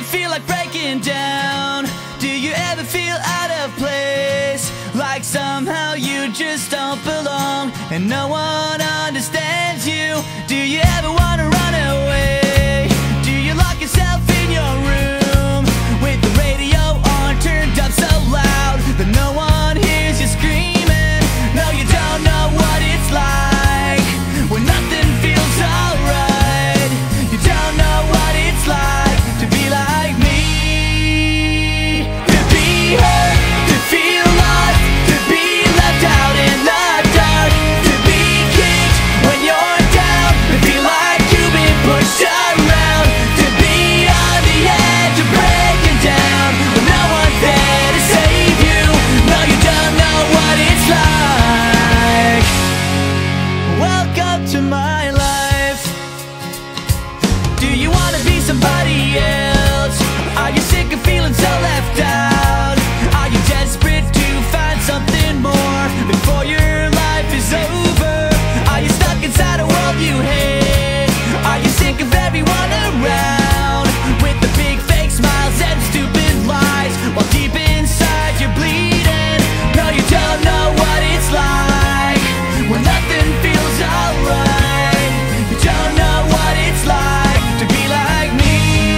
ever feel like breaking down? Do you ever feel out of place? Like somehow you just don't belong and no one understands you? Do you ever wanna run away? Do you lock yourself in your room with the radio on turned up so loud that no one hears you screaming? No, you don't know what it's like when nothing feels alright. You don't know what it's like to be like me. To be hurt, to feel lost, to be left out in the dark, to be kicked when you're down, to feel like you've been pushed around, to be on the edge of breaking down when no one's there to save you. No, you don't know what it's like. Welcome to my life. Do you wanna be somebody else? Are you sick of feeling so left out? Are you desperate to find something more before your life is over? Are you stuck inside a world you hate? Are you sick of everyone around with the big fake smiles and stupid lies while deep inside you're bleeding? No, you don't know what it's like when nothing feels alright. You don't know what it's like to be like me.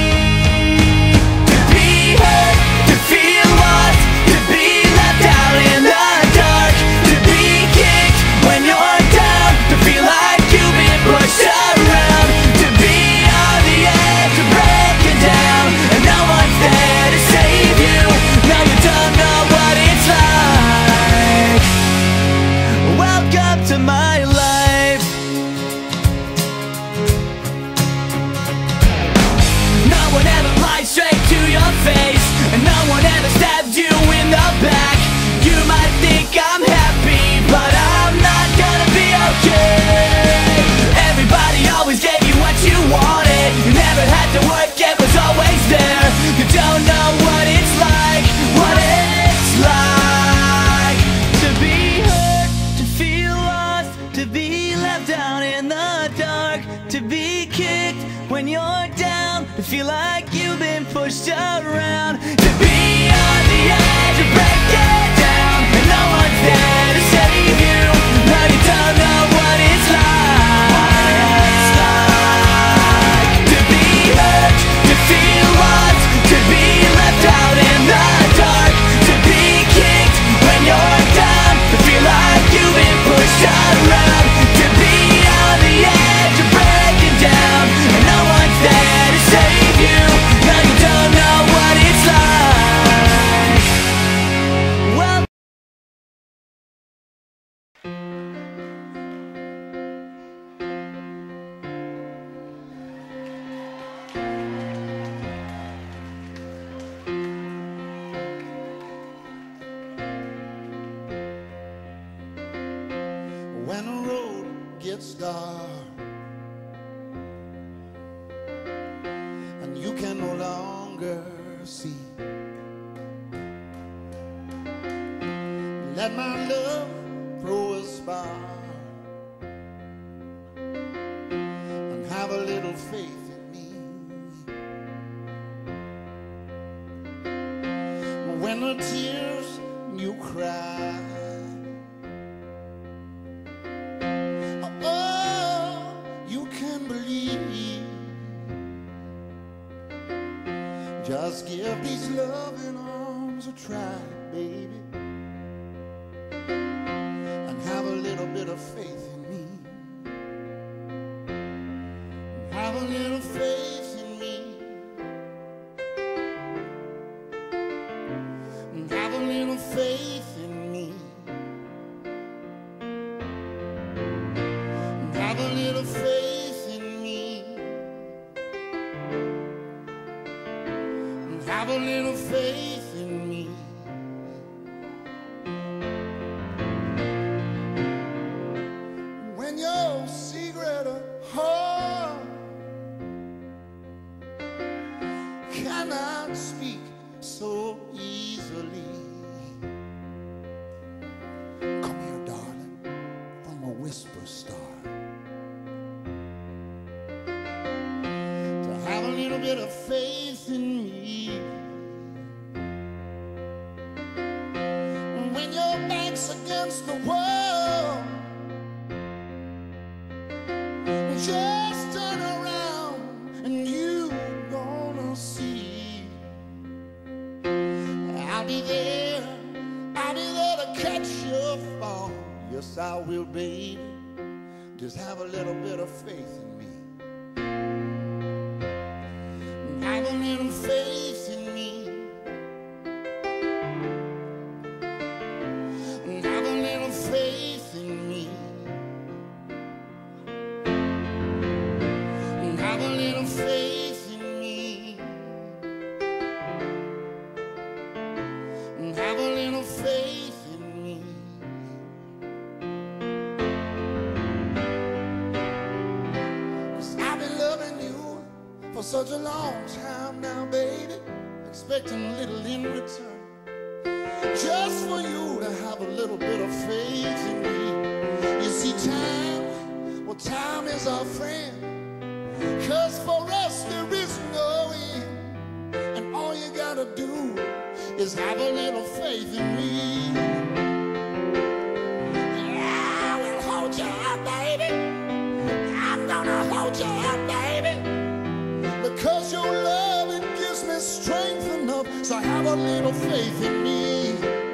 To be hurt, to feel lost, to be left out in the dark, to be kicked when you're down, to feel like you've been pushed around, to be on the edge of breaking down and no one's there to save you. No, you don't know what it's like. Welcome to my life. No one ever lies straight to your face, and no one ever stabs you in the back. You might think I'm happy, but I'm not gonna be okay. Everybody always gave you what you wanted. You never had to work, it was always there. You don't know what it's like, what it's like to be hurt, to feel lost, to be left out in the dark, to be kicked when you're down, to feel like you've been pushed around, to be on the edge of breaking down and no one's there to save you. No, you don't know what it's like to be hurt, to feel lost, to be left out in the dark, to be kicked when you're down, to feel like you've been pushed around, to be on the edge of breaking down and no one's there to save you. No, you don't know what it's like. Well, when the road gets dark and you can no longer see, let my love throw a spark and have a little faith in me. When the tears you cry, oh, you can believe. Just give these loving arms a try, baby, and have a little bit of faith in me. Have a little faith in me. Have a little faith in me. Have a little faith in me. Have a little faith in me. When your secret heart cannot speak so easily, come here, darling, from a whisper star, to have a little bit of faith in me. against the world. Just turn around and you gonna see. I'll be there to catch your fall. Yes, I will, baby. Just have a little bit of faith in me. Have a little faith in me. Have a little faith in me. Have a little faith in me. Have a little faith in me. Cause I've been loving you for such a long time now, baby, expecting a little in return, just for you to have a little bit of faith in me. You see, time is our friend, cause for us there is no end, and all you gotta do is have a little faith in me. I will hold you up, baby. I'm gonna hold you up, baby, because your love, it gives me strength enough. So have a little faith in me.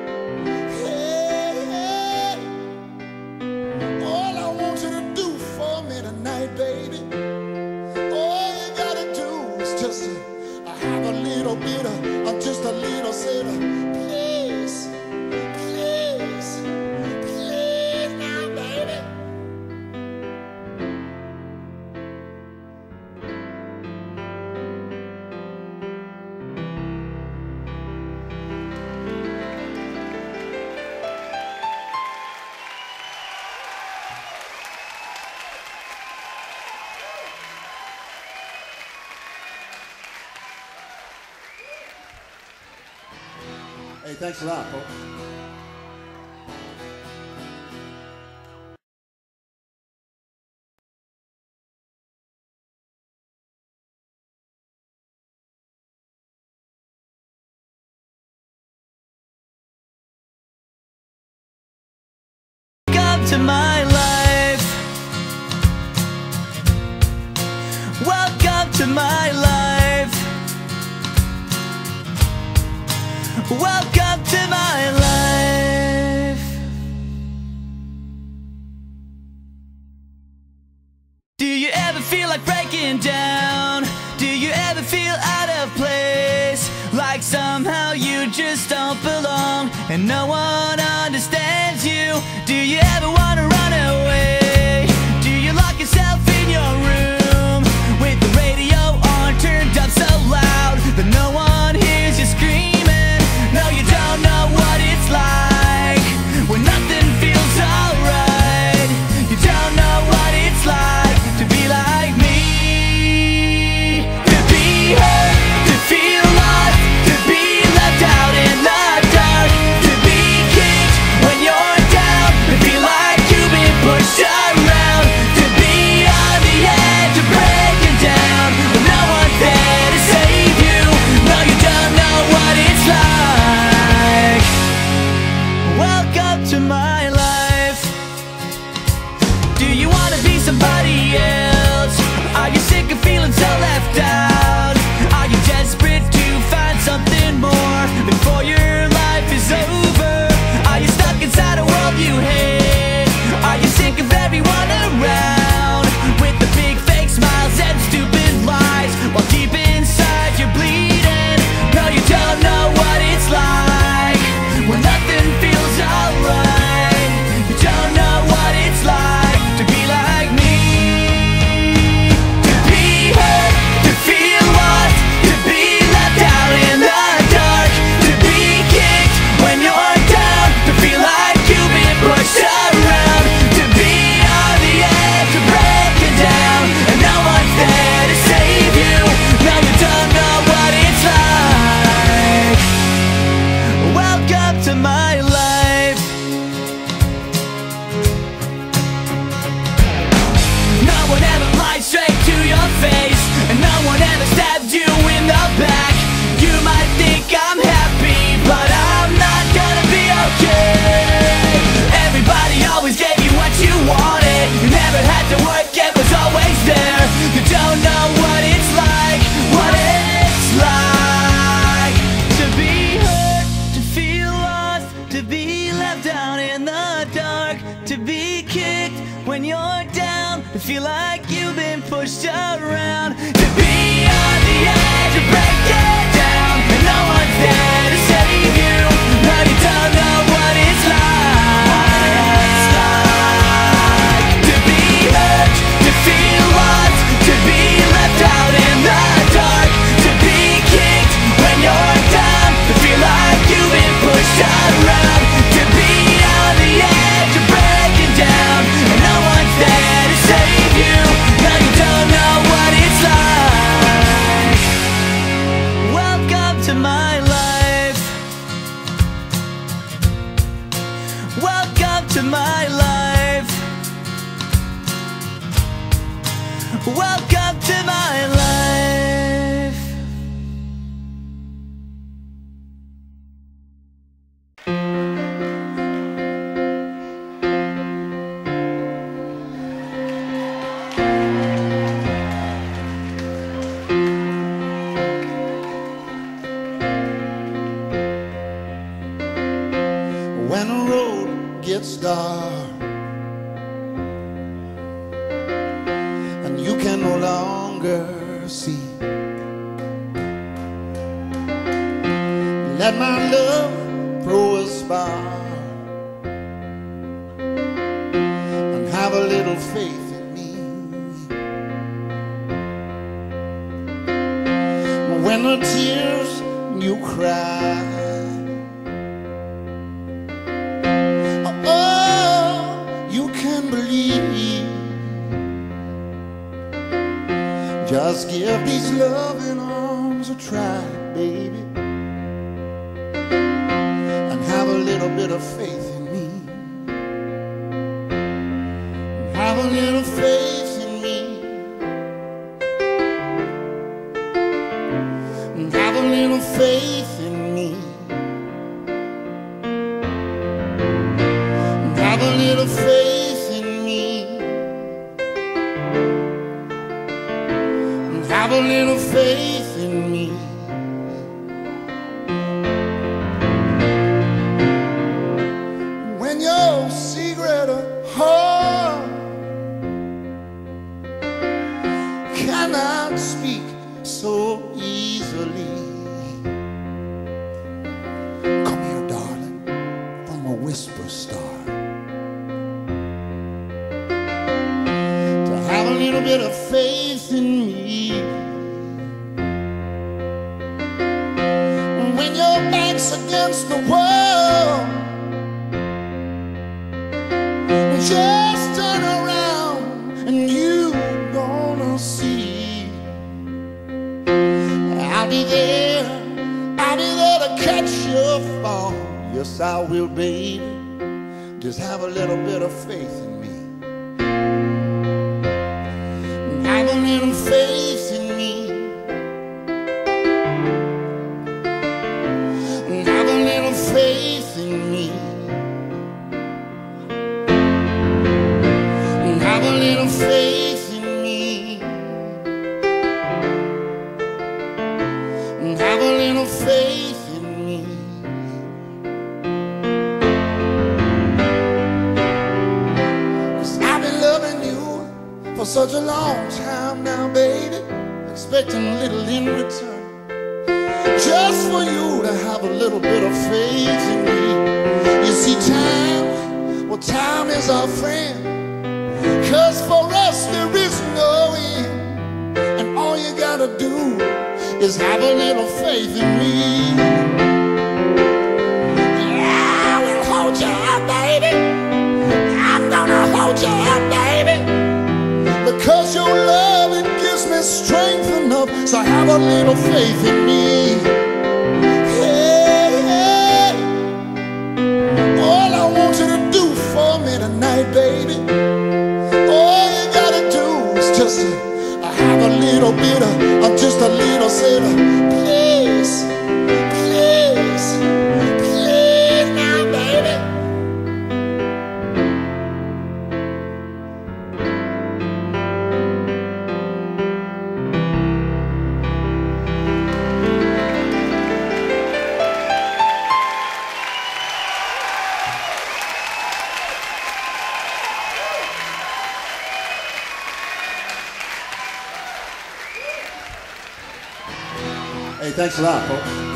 Hey, hey. All I want you to do for me tonight, baby, all you gotta do is just have a little bit of just a little bit of please, please, please now, baby. Hey, thanks a lot, folks. Welcome to my life. Welcome to my life. Welcome to my life. Do you ever feel like breaking down? Do you ever feel out of place? Like somehow you just don't belong and no one understands you? Do you ever wanna run away? Do you lock yourself in your room with the radio on turned up so loud that no one hears you screaming? No, you don't know what it's like when nothing feels alright. You don't know what it's like to be like me. To be hurt, to feel lost, to be left out in the dark, to be kicked when you're down, to feel like you've been pushed around, to be on the edge of breaking down, but no one's there to save you. No, you don't know what it's like. Welcome to my life. Do you wanna be somebody else? Are you sick of feeling so left out? Are you desperate to find something more before your life is over? Are you stuck inside a world you hate? Are you sick of everyone around with the big fake smiles and stupid lies while deep inside you're bleeding? No, you don't know what it's like when nothing feels alright. You don't know what it's like to be like me. To be hurt, to feel lost, to be left out in the dark, to be kicked when you're down, to feel like you've been pushed around, to be on the edge of breaking down, and no one's there to save you. No, you don't know what it's like. Welcome to my life. No one ever lied straight to your face, and no one ever stabbed you in the back. You might think I'm happy, but I'm not gonna be okay. let my love throw a spark and have a little faith in me. When the tears you cry, oh, you can believe. Just give these loving arms a try, baby, and have a little bit of faith in me. Have a little faith in me. Have a little faith in me. Have a little faith in me. Have a little faith in me. When your secret heart cannot speak so easily, come here, darling, from a whisper star, to have a little bit of faith in me. When your back's against the wall, just turn around and you gonna see I'll be there to catch your fall. Yes, I will, baby. Just have a little bit of faith in me. Have a little faith in me. Have a little faith in me. Have a little faith in me. Have a little faith in me. Cause I've been loving you for such a long time now, baby, expecting a little in return, just for you to have a little bit of faith in me. You see, time is our friend, 'cause for us there is no end, and all you gotta do is have a little faith in me. I will hold you up, baby. I'm gonna hold you up, baby, because your love, it gives me strength enough. So have a little faith in me. Hey, hey. All I want you to do for me tonight, baby, all you gotta do is just have a little bit of just a little bit of please, please, please now, baby. Hey, thanks a lot, folks.